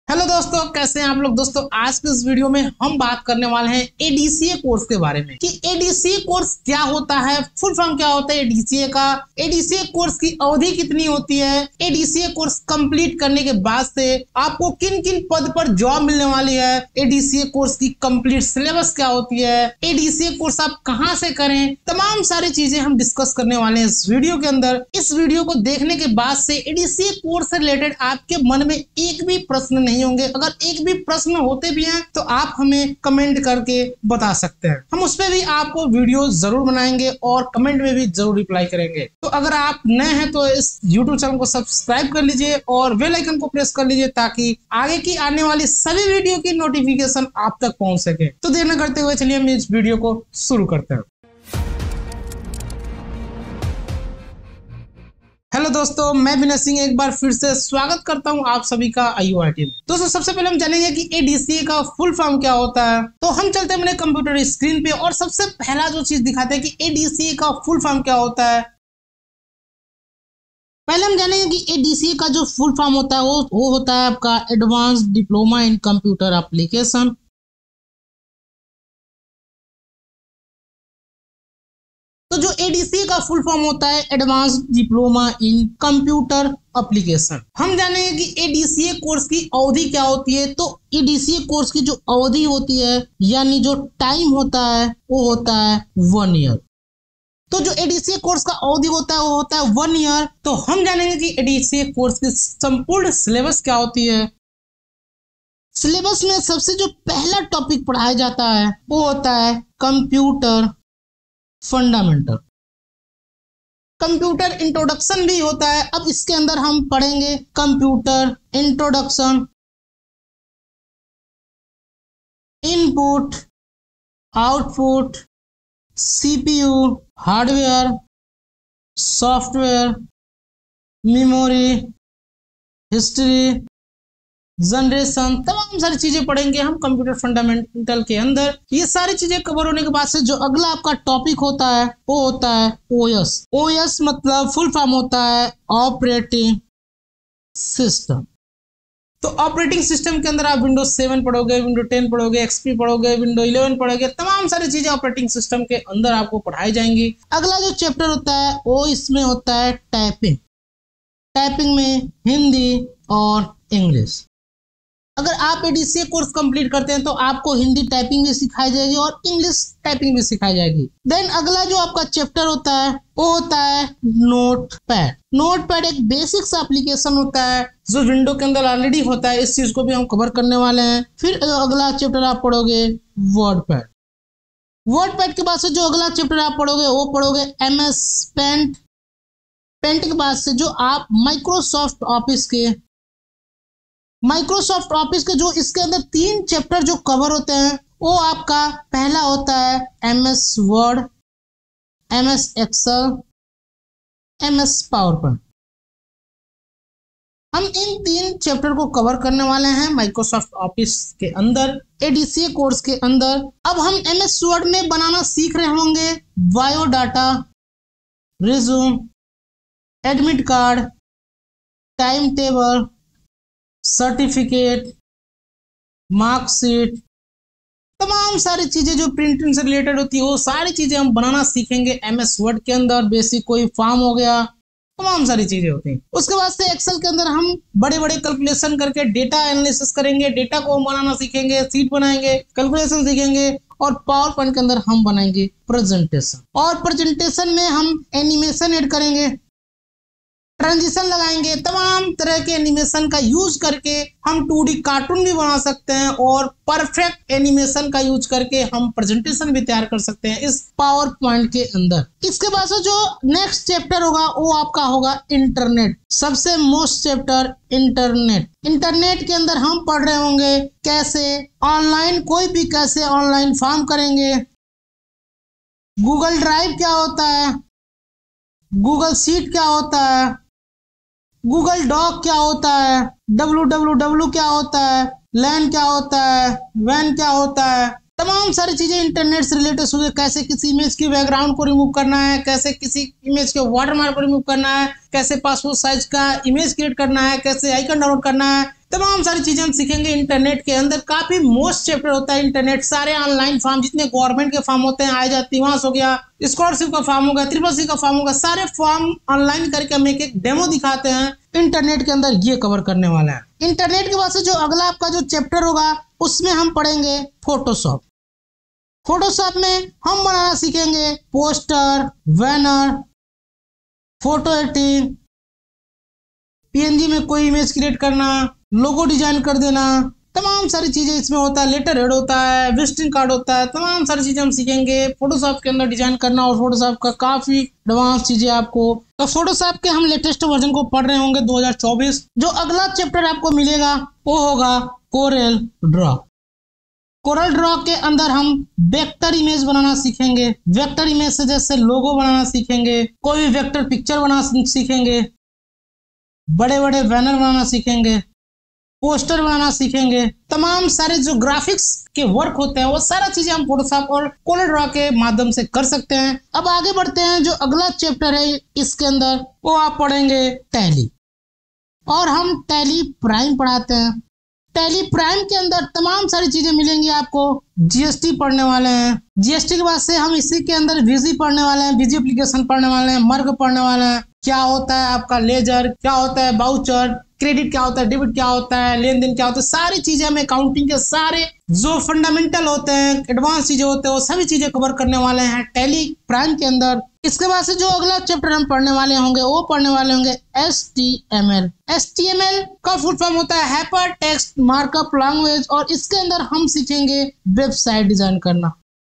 Hello दोस्तों, कैसे हैं आप लोग। दोस्तों आज के इस वीडियो में हम बात करने वाले हैं एडीसीए कोर्स के बारे में कि एडीसीए कोर्स क्या होता है, फुल फॉर्म क्या होता है एडीसीए का, एडीसीए कोर्स की अवधि कितनी होती है, एडीसीए कोर्स कंप्लीट करने के बाद से आपको किन किन पद पर जॉब मिलने वाली है, एडीसीए कोर्स की कंप्लीट सिलेबस क्या होती है, एडीसीए कोर्स आप कहां से करें, तमाम सारी चीजें हम डिस्कस करने वाले हैं इस वीडियो के अंदर। इस वीडियो को देखने के बाद से एडीसीए कोर्स से रिलेटेड आपके मन में एक भी प्रश्न नहीं होंगे। अगर एक भी प्रश्न होते भी हैं तो आप हमें कमेंट करके बता सकते हैं, हम उस पर भी आपको वीडियो जरूर बनाएंगे और कमेंट में भी जरूर रिप्लाई करेंगे। तो अगर आप नए हैं तो इस YouTube चैनल को सब्सक्राइब कर लीजिए और बेल आइकन को प्रेस कर लीजिए ताकि आगे की आने वाली सभी वीडियो की नोटिफिकेशन आप तक पहुंच सके। तो देर न करते हुए चलिए हम इस वीडियो को शुरू करते हैं। हेलो दोस्तों, मैं विनय सिंह एक बार फिर से स्वागत करता हूं आप सभी का IOIT में। दोस्तों सबसे पहले हम जानेंगे कि एडीसीए का फुल फॉर्म क्या होता है। तो हम चलते हैं अपने कंप्यूटर स्क्रीन पे और सबसे पहला जो चीज दिखाते हैं कि एडीसीए का फुल फॉर्म क्या होता है। पहले हम जानेंगे कि एडीसीए का जो फुल फॉर्म होता है वो होता है आपका advance diploma in computer application. तो जो एडीसीए का फुल फॉर्म होता है advance diploma in computer application. हम जानेंगे कि एडीसीए कोर्स की अवधि क्या होती है। तो एडीसीए कोर्स की जो अवधि होती है यानी जो टाइम होता है वो होता है 1 ईयर। तो जो एडीसीए कोर्स का अवधि होता है वो होता है 1 ईयर। तो हम जानेंगे कि एडीसीए कोर्स की संपूर्ण सिलेबस क्या होती है। सिलेबस में सबसे जो पहला टॉपिक पढ़ाया जाता है वो होता है कंप्यूटर फंडामेंटल। कंप्यूटर इंट्रोडक्शन भी होता है। अब इसके अंदर हम पढ़ेंगे computer introduction, input, output, CPU, hardware, software, memory, history, generation, तमाम सारी चीजें पढ़ेंगे हम कंप्यूटर फंडामेंटल के अंदर। ये सारी चीजें कवर होने के बाद से जो अगला आपका टॉपिक होता है वो होता है ओएस। ओएस मतलब फुल फॉर्म होता है ऑपरेटिंग सिस्टम। तो ऑपरेटिंग सिस्टम के अंदर आप विंडोज 7 पढ़ोगे, विंडोज 10 पढ़ोगे, एक्सपी पढ़ोगे, विंडोज 11 पढ़ोगे, तमाम सारी चीजें ऑपरेटिंग सिस्टम के अंदर आपको पढ़ाई जाएंगी। अगला जो चैप्टर होता है वो इसमें होता है टाइपिंग। टाइपिंग में हिंदी और इंग्लिश। अगर आप एडीसीए कोर्स कंप्लीट करते हैं तो आपको हिंदी टाइपिंग भी सिखाई जाएगी और इंग्लिश टाइपिंग भी सिखाई जाएगी। देन अगला जो आपका चैप्टर होता है वो होता है नोटपैड। नोटपैड एक बेसिक सा एप्लीकेशन होता है जो विंडो के अंदर ऑलरेडी होता है। इस चीज को भी हम कवर करने वाले हैं। फिर अगला चैप्टर आप पढ़ोगे वर्डपैड। वर्डपैड के बाद से जो अगला चैप्टर आप पढ़ोगे वो पढ़ोगे MS पेंट। पेंट के बाद से जो आप माइक्रोसॉफ्ट ऑफिस के जो इसके अंदर 3 चैप्टर जो कवर होते हैं वो आपका पहला होता है MS Word, MS Excel, MS PowerPoint. हम इन 3 चैप्टर को कवर करने वाले हैं माइक्रोसॉफ्ट ऑफिस के अंदर, एडीसीए कोर्स के अंदर। अब हम MS वर्ड में बनाना सीख रहे होंगे biodata, resume, admit card, time table, certificate, marksheet, तमाम सारी चीजें जो प्रिंटिंग से रिलेटेड होती है वो सारी चीजें हम बनाना सीखेंगे MS वर्ड के अंदर। बेसिक कोई फॉर्म हो गया, तमाम सारी चीजें होती हैं। उसके बाद से एक्सेल के अंदर हम बड़े बड़े कैलकुलेशन करके डेटा एनालिसिस करेंगे, डेटा को हम बनाना सीखेंगे, सीट बनाएंगे, कैलकुलेशन सीखेंगे और पावर पॉइंट के अंदर हम बनाएंगे प्रेजेंटेशन। और प्रेजेंटेशन में हम एनिमेशन ऐड करेंगे, ट्रांजिशन लगाएंगे, तमाम तरह के एनिमेशन का यूज करके हम 2D कार्टून भी बना सकते हैं और परफेक्ट एनिमेशन का यूज करके हम प्रेजेंटेशन भी तैयार कर सकते हैं इस पावर पॉइंट के अंदर। इसके बाद से जो नेक्स्ट चैप्टर होगा वो आपका होगा इंटरनेट। सबसे मोस्ट चैप्टर इंटरनेट। इंटरनेट के अंदर हम पढ़ रहे होंगे कैसे ऑनलाइन कोई भी कैसे ऑनलाइन फॉर्म करेंगे, गूगल ड्राइव क्या होता है, गूगल शीट क्या होता है, गूगल डॉक क्या होता है, www क्या होता है, लैन क्या होता है, वैन क्या होता है, तमाम सारी चीजें इंटरनेट से रिलेटेड होंगे। कैसे किसी इमेज की बैकग्राउंड को रिमूव करना है, कैसे किसी इमेज के वाटरमार्क को रिमूव करना है, कैसे पासपोर्ट साइज का इमेज क्रिएट करना है, कैसे आइकन डाउनलोड करना है, तमाम सारी चीजें हम सीखेंगे इंटरनेट के अंदर। काफी मोस्ट चैप्टर होता है इंटरनेट, सारे ऑनलाइन फॉर्म जितने गवर्नमेंट के फॉर्म होते हैं, आय जाति वहां हो गया, स्कॉलरशिप का फॉर्म होगा, CCC का फॉर्म होगा, सारे फॉर्म ऑनलाइन करके हम एक एक डेमो दिखाते हैं इंटरनेट के अंदर, ये कवर करने वाला है। इंटरनेट के बाद से जो अगला आपका जो चैप्टर होगा उसमें हम पढ़ेंगे फोटोशॉप। फोटोशॉप में हम बनाना सीखेंगे poster, banner, photo editing, PNG में कोई इमेज क्रिएट करना, लोगो डिजाइन कर देना, तमाम सारी चीजें इसमें होता है। लेटर हेड होता है, विजिटिंग कार्ड होता है, तमाम सारी चीजें हम सीखेंगे फोटोशॉप के अंदर डिजाइन करना। और फोटोशॉप का काफी एडवांस चीजें आपको, तो फोटोशॉप के हम लेटेस्ट वर्जन को पढ़ रहे होंगे 2024। जो अगला चैप्टर आपको मिलेगा वो होगा कोरल ड्रॉ। कोरल ड्रॉ के अंदर हम वेक्टर इमेज बनाना सीखेंगे। वेक्टर इमेज से जैसे लोगो बनाना सीखेंगे, कोई भी वेक्टर पिक्चर बनाना सीखेंगे, बड़े बड़े बैनर बनाना सीखेंगे, पोस्टर बनाना सीखेंगे। तमाम सारे जो ग्राफिक्स के वर्क होते हैं वो सारा चीजें हम फोटोशॉप और कोरल ड्रॉ के माध्यम से कर सकते हैं। अब आगे बढ़ते हैं, जो अगला चैप्टर है इसके अंदर वो आप पढ़ेंगे टैली, और हम टैली प्राइम पढ़ाते हैं। टैली प्राइम के अंदर तमाम सारी चीजें मिलेंगी आपको। GST पढ़ने वाले हैं, GST के बाद से हम इसी के अंदर VG पढ़ने वाले हैं, VG एप्लीकेशन पढ़ने वाले हैं, मर्ग पढ़ने वाले हैं, क्या होता है आपका लेजर, क्या होता है बाउचर, क्रेडिट क्या होता है, डेबिट क्या होता है, लेन देन क्या होता है, सारी चीजें हम अकाउंटिंग के सारे जो फंडामेंटल होते हैं, एडवांस चीजें होते हैं, वो सभी चीजें कवर करने वाले हैं टैली प्राइम के अंदर। इसके बाद से जो अगला चैप्टर हम पढ़ने वाले होंगे वो पढ़ने वाले होंगे HTML। HTML का फुल फॉर्म होता है हाइपर टेक्स्ट मार्कअप लैंग्वेज, और इसके अंदर हम सीखेंगे वेबसाइट डिजाइन करना।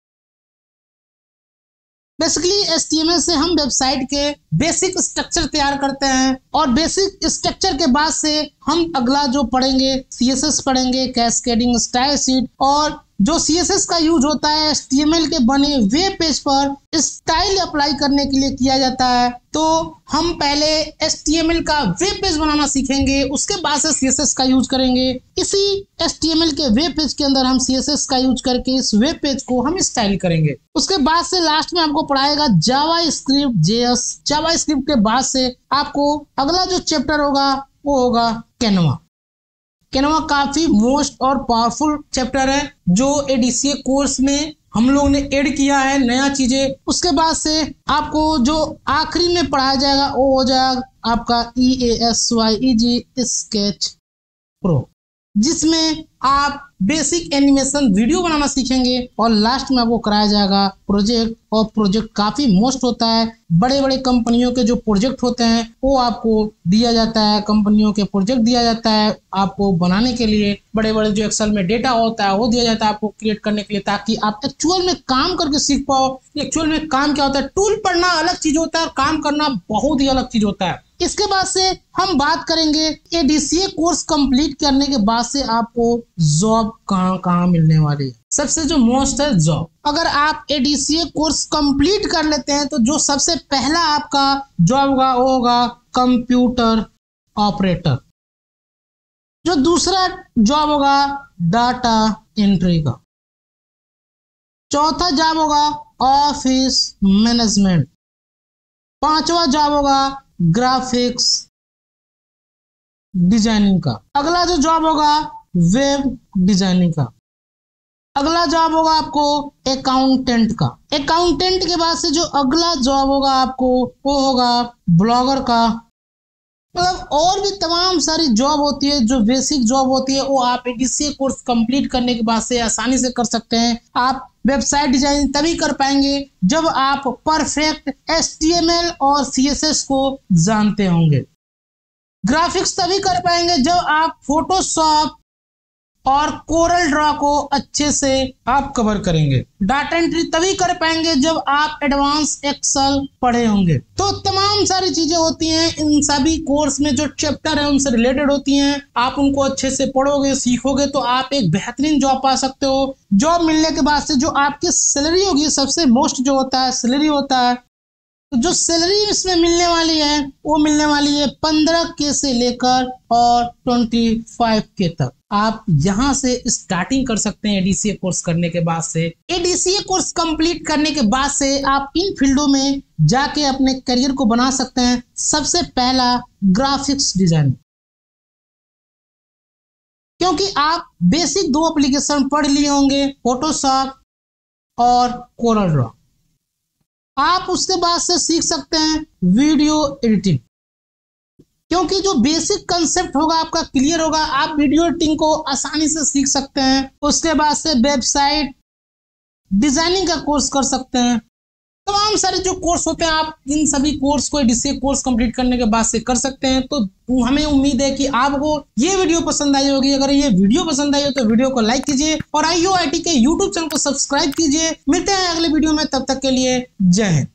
बेसिकली HTML से हम वेबसाइट के बेसिक स्ट्रक्चर तैयार करते हैं, और बेसिक स्ट्रक्चर के बाद से हम अगला जो पढ़ेंगे CSS पढ़ेंगे, कैस्केडिंग स्टाइल शीट। और जो CSS का यूज होता है HTML के बने वेब पेज पर स्टाइल अप्लाई करने के लिए किया जाता है। तो हम पहले HTML का वेब पेज बनाना सीखेंगे, उसके बाद से CSS का यूज करेंगे। इसी HTML के वेब पेज के अंदर हम CSS का यूज करके इस वेब पेज को हम स्टाइल करेंगे। उसके बाद से लास्ट में आपको पढ़ाएगा जावास्क्रिप्ट JS। जावास्क्रिप्ट के बाद से आपको अगला जो चैप्टर होगा वो होगा कैनवा। कैनवा काफी मोस्ट और पावरफुल चैप्टर है जो ADCA कोर्स में हम लोग ने ऐड किया है नया चीजें। उसके बाद से आपको जो आखिरी में पढ़ाया जाएगा वो हो जाएगा आपका EASY स्केच प्रो, जिसमें आप बेसिक एनिमेशन वीडियो बनाना सीखेंगे। और लास्ट में आपको कराया जाएगा प्रोजेक्ट, और प्रोजेक्ट काफी मोस्ट होता है। बड़े बड़े कंपनियों के जो प्रोजेक्ट होते हैं वो आपको दिया जाता है, कंपनियों के प्रोजेक्ट दिया जाता है आपको बनाने के लिए। बड़े बड़े जो एक्सेल में डेटा होता है वो दिया जाता है आपको क्रिएट करने के लिए, ताकि आप एक्चुअल में काम करके सीख पाओ। एक्चुअल में काम क्या होता है, टूल पढ़ना अलग चीज होता है और काम करना बहुत ही अलग चीज होता है। इसके बाद से हम बात करेंगे ADCA कोर्स कंप्लीट करने के बाद से आपको जॉब कहाँ मिलने वाली है। सबसे जो मोस्ट है जॉब। अगर आप ADCA कोर्स कंप्लीट कर लेते हैं तो जो सबसे पहला आपका जॉब होगा वो होगा कंप्यूटर ऑपरेटर। जो दूसरा जॉब होगा डाटा एंट्री का। चौथा जॉब होगा ऑफिस मैनेजमेंट। पांचवा जॉब होगा ग्राफिक्स डिजाइनिंग का। अगला जो जॉब होगा वेब डिजाइनिंग का। अगला जॉब होगा आपको अकाउंटेंट का। अकाउंटेंट के बाद से जो अगला जॉब होगा आपको वो होगा ब्लॉगर का। मतलब और भी तमाम सारी जॉब होती है जो बेसिक जॉब होती है वो आप ADCA कोर्स कंप्लीट करने के बाद से आसानी से कर सकते हैं। आप वेबसाइट डिजाइन तभी कर पाएंगे जब आप परफेक्ट HTML और CSS को जानते होंगे। ग्राफिक्स तभी कर पाएंगे जब आप फोटोशॉप और कोरल ड्रॉ को अच्छे से आप कवर करेंगे। डाटा एंट्री तभी कर पाएंगे जब आप एडवांस एक्सेल पढ़े होंगे। तो तमाम सारी चीजें होती हैं इन सभी कोर्स में, जो चैप्टर है उनसे रिलेटेड होती हैं। आप उनको अच्छे से पढ़ोगे, सीखोगे तो आप एक बेहतरीन जॉब पा सकते हो। जॉब मिलने के बाद से जो आपकी सैलरी होगी, सबसे मोस्ट जो होता है सैलरी होता है, तो जो सैलरी इसमें मिलने वाली है वो मिलने वाली है 15K से लेकर और 25K तक। आप यहाँ से स्टार्टिंग कर सकते हैं ADCA कोर्स करने के बाद से। ADCA कोर्स कंप्लीट करने के बाद से आप इन फील्डों में जाके अपने करियर को बना सकते हैं। सबसे पहला ग्राफिक्स डिजाइनिंग। क्योंकि आप बेसिक 2 एप्लीकेशन पढ़ लिए होंगे, फोटोशॉप और कोरल ड्रॉ। आप उसके बाद से सीख सकते हैं वीडियो एडिटिंग, क्योंकि जो बेसिक कंसेप्ट होगा आपका क्लियर होगा, आप वीडियो एडिटिंग को आसानी से सीख सकते हैं। उसके बाद से वेबसाइट डिजाइनिंग का कोर्स कर सकते हैं। तमाम सारे जो कोर्स होते हैं आप इन सभी कोर्स को कोर्स कंप्लीट करने के बाद से कर सकते हैं। तो हमें उम्मीद है कि आपको ये वीडियो पसंद आई होगी। अगर ये वीडियो पसंद आई हो तो वीडियो को लाइक कीजिए और IOIT के YouTube चैनल को सब्सक्राइब कीजिए। मिलते हैं अगले वीडियो में, तब तक के लिए जय हिंद।